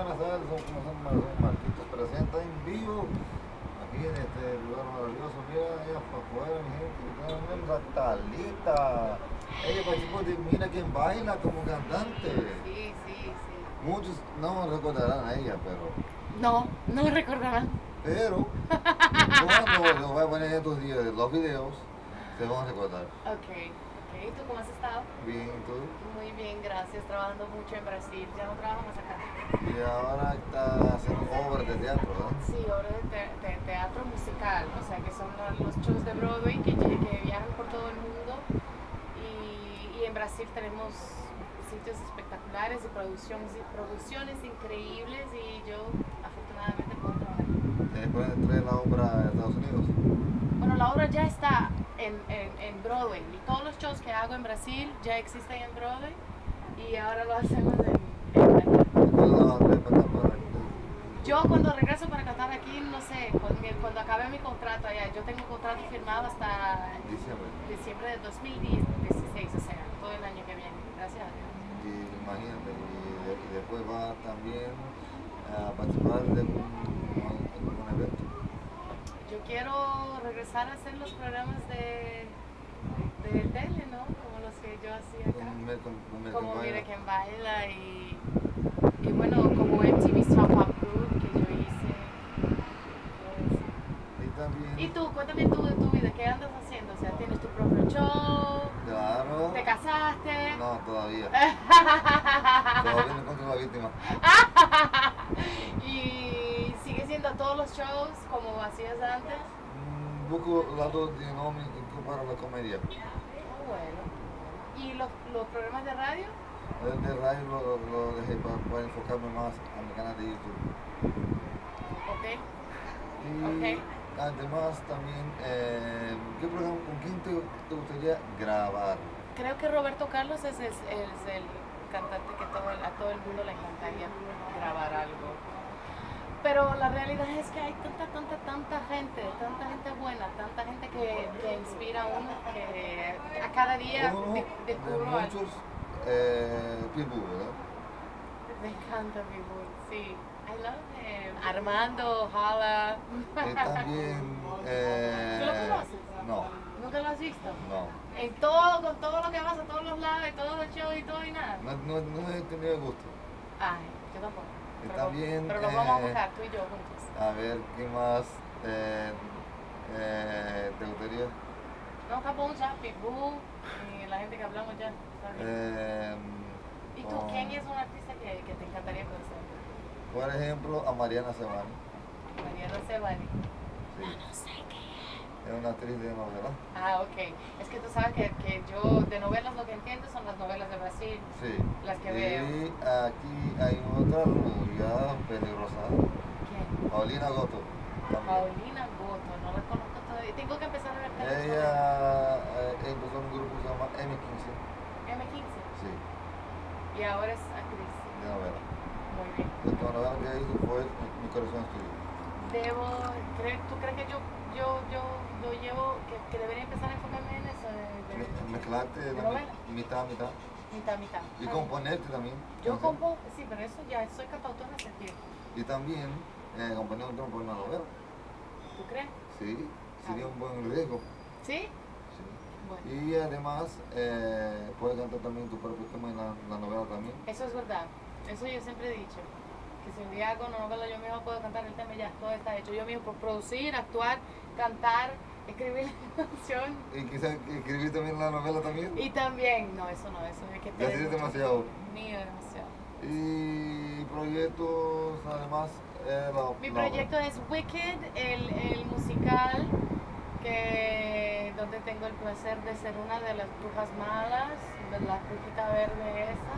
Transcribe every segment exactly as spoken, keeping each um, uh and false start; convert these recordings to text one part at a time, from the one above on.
buenas tardes, son como son Marquitos presenta en vivo aquí en este lugar maravilloso. Mira allá afuera, mi gente, tenemos a Talita. Ella participó de Mira quién baila como cantante. Sí, sí, sí. Muchos no recordarán a ella, pero. No, no recordarán. Pero cuando lo voy a poner en estos días los videos, se van a recordar. Ok, ok. ¿Y tú cómo has estado? Bien, ¿y tú? Muy bien, gracias. Trabajando mucho en Brasil. Ya no trabajo más acá. Y ahora está haciendo obras de teatro, ¿verdad? Sí, obras de, te- de teatro musical, o sea, que son lo- los shows de Broadway que, lle- que viajan por todo el mundo. Y, y en Brasil tenemos sitios espectaculares y producciones, y producciones increíbles y yo afortunadamente puedo trabajar. Después de traer la obra a Estados Unidos. Bueno, la obra ya está en, en, en Broadway. Y todos los shows que hago en Brasil ya existen en Broadway y ahora lo hacemos en, en Brasil. ¿Cuándo la vas a traer para acá? Para que- Yo cuando regreso para cantar aquí, no sé, cuando, cuando acabe mi contrato allá, yo tengo un contrato firmado hasta Diciembre. diciembre de dos mil dieciséis, o sea, todo el año que viene. Gracias a Dios. Y imagínate, y, de- y después va también a participar de un, en un evento. Yo quiero regresar a hacer los programas de, de tele, ¿no? Como los que yo hacía acá. Con, me- con, con me- Como con Mire baila. quién baila y, y bueno, como M T V Top Pop Group que yo hice. Y también, Y tú, cuéntame tú de tu vida, ¿qué andas haciendo? O sea, ¿tienes tu propio show? claro. ¿Te casaste? No, todavía. Todavía no encuentro la víctima. ¿Y sigues yendo a todos los shows como hacías antes? Mm, Busco lado dinámico para la comedia. Oh, bueno. ¿Y los, los programas de radio? El de radio lo, lo dejé para, para enfocarme más a mi canal de YouTube. Ok. Y Ok. además también, eh, ¿qué programa, con quién te, te gustaría grabar? Creo que Roberto Carlos es, es, es el cantante que todo el- a todo el mundo le encantaría grabar algo. Pero la realidad es que hay tanta, tanta, tanta gente, tanta gente buena, tanta gente que, que inspira a uno, que a cada día Uno de- de descubro algo. muchos, eh, Pitbull, ¿verdad? Me encanta Pitbull, sí. I love him. Armando, Hala. Y también, eh, ¿Tú lo conoces? no, ¿Nunca lo has visto? no. En todo, con todo lo que vas a todos los lados, y todos los shows y todo y nada. No, no, no he tenido el gusto. Ay, yo tampoco. Y Pero, también, pero nos vamos a eh, buscar, tú y yo juntos. A ver, ¿qué más eh, eh, te gustaría? No, Japón ya, Pitbull y la gente que hablamos ya. ¿sabes? Eh, ¿Y tú, con- quién es un artista que, que te encantaría conocer? Por ejemplo, a Mariana Sebani. Mariana Sebani. Sí, No sé qué. es una actriz de novela. Ah, ok. Es que tú sabes que, que yo de novelas lo que entiendo son las novelas de Brasil. Sí. Las que y veo. aquí hay otra rubia peligrosa, ¿Quién? Paulina Goto. También. Paulina Goto, no la conozco todavía. Tengo que empezar a ver telenovelas. Ella eh, empezó en un grupo que se llama M quince. M quince. Sí, Y ahora es actriz. de novela. Muy bien. La última novela que hizo fue Mi, Mi corazón es tuyo. Debo, ¿cree- ¿tú crees que yo, yo, yo, yo llevo, que, que debería empezar a enfocarme en eso? De, de, Me- Mezclarte de la novela. mi- mitad, mitad. Mitad, mitad. Y Ah, componerte también. Yo Entonces, compongo, sí, pero eso ya, soy cantautora hace tiempo. Y también eh, componer un tema por una novela. ¿Tú crees? Sí, sería un buen riesgo. ¿Sí? Sí. Bueno, Y además eh, puedes cantar también tu propio tema en la, la novela también. eso es verdad. Eso yo siempre he dicho. Que si un día hago una novela yo mismo puedo cantar el tema y ya, todo está hecho. Yo mismo puedo producir, actuar, cantar, escribir la canción. Y quizás escribir también la novela también. Y también, no, eso no, eso es que Ya te sí es demasiado. Mío, demasiado. Y proyectos además. Eh, la, Mi la- proyecto es Wicked, el, el musical que, donde tengo el placer de ser una de las brujas malas, de la brujita verde esa.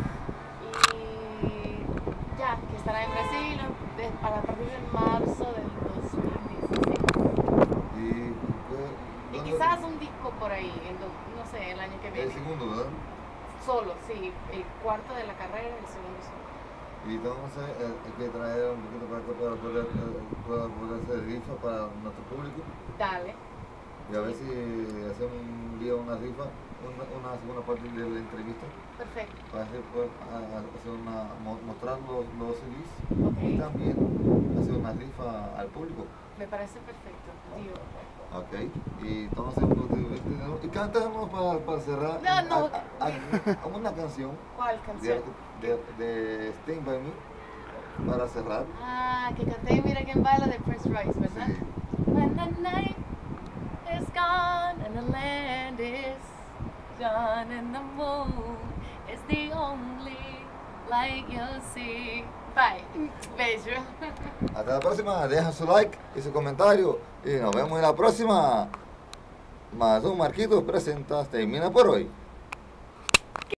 Y ya, que estará en Brasil de- a partir de marzo del dos mil dieciséis. Y, eh, Y ¿dónde- quizás un disco por ahí, en do- no sé, el año que El viene. segundo, ¿verdad? Solo, sí, el cuarto de la carrera y el segundo solo. Y entonces eh, hay que traer un poquito para acá para poder, eh, para poder hacer rifa para nuestro público. Dale. Y a ver si hacemos un día una rifa una, una segunda parte de la entrevista. Perfecto. Para hacer, pues, a- a- hacer una, mo- mostrar los, los C Ds Ok. y también hacer una rifa al público. Me parece perfecto. Digo. Ok, y entonces pues, de- de- y cantamos para, para cerrar No, no. a- a- a una canción ¿Cuál de, canción? de, de Stand By Me para cerrar. Ah, que canté Mira quién baila de Prince Royce, ¿verdad? Sí. When the night is gone and the land is gone and the moon is the only light you'll see. Bye. Beijo. Hasta la próxima, deja su like y su comentario y nos vemos en la próxima. Más un Marquitos presenta Termina por hoy.